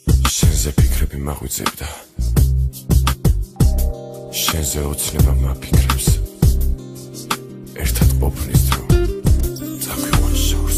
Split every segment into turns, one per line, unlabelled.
შენზე ფიქრები მაღვიძებდა შენზე ოცნება მაფიქრებს ერთად ყოფნის დრო დაგვიყვან შორს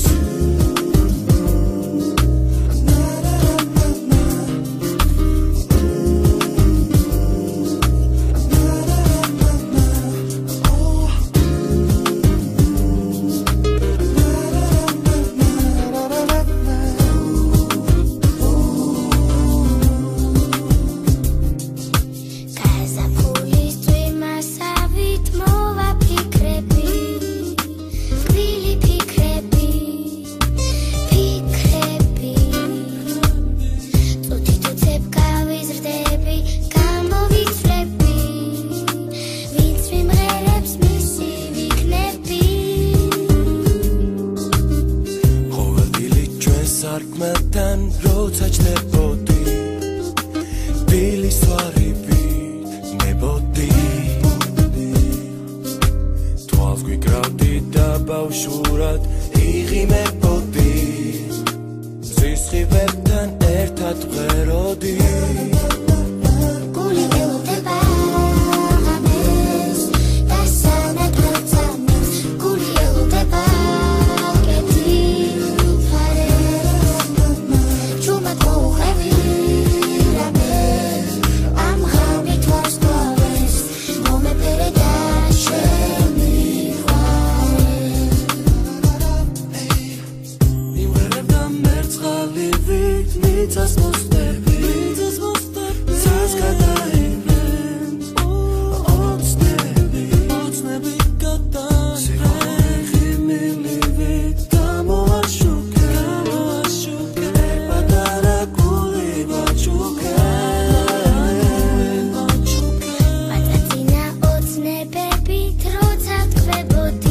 სარკმელთან როცა ჩნდებოდი ბილის ვარივით ნებოდი თვალს გვიკრავდი და ბავშვურად იღიმებოდი მზის ხივებთან ერთად ვღეროდი Mītas mūs tevi, cās kādājumiem Ots nebi kādājumiem Sīvi mīlivi, tāmo ašuke Erpadara kuli vačuke
Patatina ots nebebi, troca tvebodi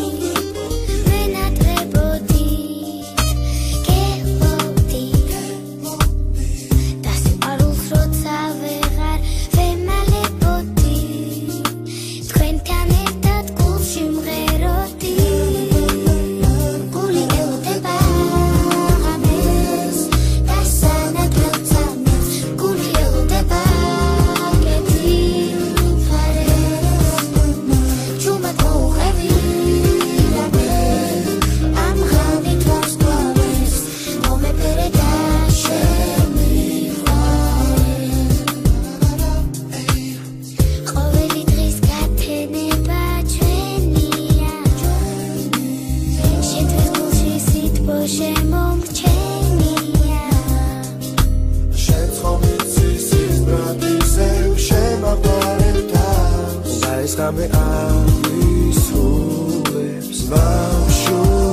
Skame avis ruleps baušu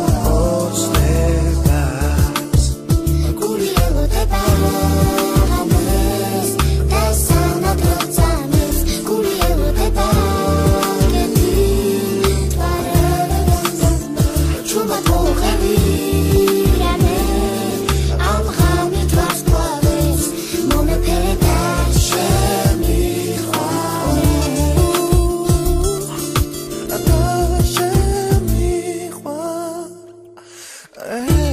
ostebas
Kuri eloteba ames Tasana trocames Kuri eloteba Keti tvaremes Čumat mohevi Rame Am hami tvars plaves Mome peredaš Shemi
Shemi